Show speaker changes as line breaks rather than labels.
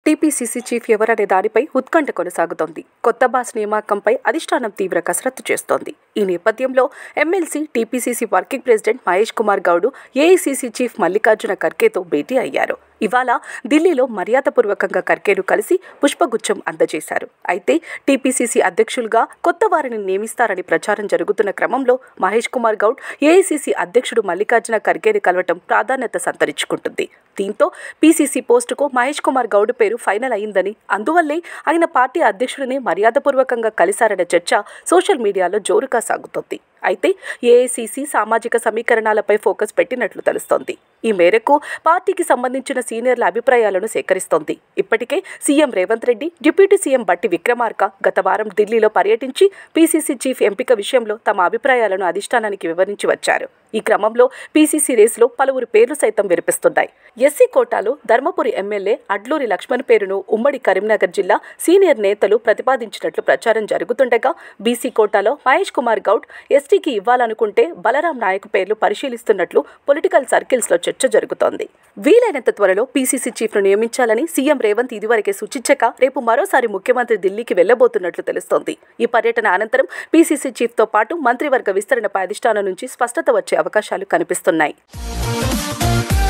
TPCC chief ఎవరనే దానిపై ఉత్కంఠ కొనసాగుతోంది. కొత్త బాస్ నియామకంపై అధిష్టానం తీవ్ర కసరత్తు చేస్తోంది. ఈ నేపథ్యంలో MLC, TPCC working president Mahesh Kumar Goud AICC chief Mallikarjuna ఖర్గేతో భేటీ అయ్యారు. ఇవాళ ఢిల్లీలో మర్యాదపూర్వకంగా ఖర్గేను కలిసి పుష్పగుచ్చం అందజేశారు. అయితే టీపీసీసీ అధ్యక్షులుగా కొత్త వారిని నియమిస్తారని ప్రచారం జరుగుతున్న క్రమంలో మహేష్ కుమార్ గౌడ్ ఏఐసీసీ అధ్యక్షుడు మల్లికార్జున ఖర్గేని కలవటం ప్రాధాన్యత సంతరించుకుంటుంది. దీంతో పీసీసీ పోస్టుకు మహేష్ కుమార్ గౌడ్ పేరు ఫైనల్ అయిందని, అందువల్లే ఆయన పార్టీ అధ్యక్షుడిని మర్యాదపూర్వకంగా కలిశారన్న చర్చ సోషల్ మీడియాలో జోరుగా సాగుతోంది. అయితే ఏఐసీసీ సామాజిక సమీకరణాలపై ఫోకస్ పెట్టినట్లు తెలుస్తోంది. ఈ మేరకు పార్టీకి సంబంధించిన సీనియర్ల అభిప్రాయాలను సేకరిస్తోంది. ఇప్పటికే CM Revanth Reddy, deputy CM Bhatti Vikramarka గత వారం ఢిల్లీలో పర్యటించి పీసీసీ చీఫ్ ఎంపిక విషయంలో తమ అభిప్రాయాలను అధిష్టానానికి వివరించి వచ్చారు. ఈ క్రమంలో పీసీసీ రేసులో పలువురు పేర్లు సైతం వినిపిస్తున్నాయి. ఎస్సీ కోటాలో ధర్మపురి ఎమ్మెల్యే అడ్లూరి లక్ష్మణ్ పేరును ఉమ్మడి కరీంనగర్ జిల్లా సీనియర్ నేతలు ప్రతిపాదించినట్లు ప్రచారం జరుగుతుండగా, బీసీ కోటాలో మహేష్ కుమార్ గౌడ్ ఎస్టీకి ఇవ్వాలనుకుంటే బలరాం నాయక్ పేర్లు పరిశీలిస్తున్నట్లు పొలిటికల్ సర్కిల్స్ లో చర్చ జరుగుతోంది. వీలైనంత త్వరలో పీసీసీ చీఫ్ ను నియమించాలని సీఎం రేవంత్ ఇదివరకే సూచించక రేపు మరోసారి ముఖ్యమంత్రి ఢిల్లీకి వెళ్లబోతున్నట్లు తెలుస్తోంది. ఈ పర్యటన అనంతరం పీసీసీ చీఫ్ తో పాటు మంత్రివర్గ విస్తరణపై అధిష్టానం నుంచి స్పష్టత వచ్చే అవకాశాలు కనిపిస్తున్నాయి.